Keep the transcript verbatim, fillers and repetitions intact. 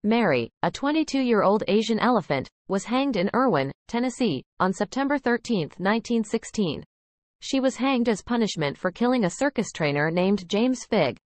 Mary, a twenty-two-year-old Asian elephant, was hanged in Erwin, Tennessee, on September thirteenth, nineteen sixteen. She was hanged as punishment for killing a circus trainer named James Figg,